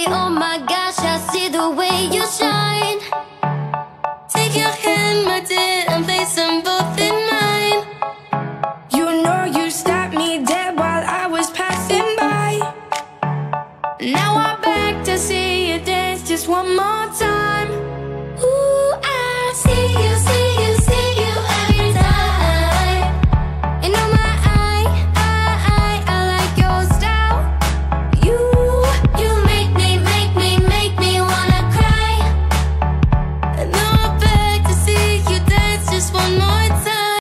say, oh my gosh, I see the way you shine. Take your hand, my dear, and place them both in mine. You know you stand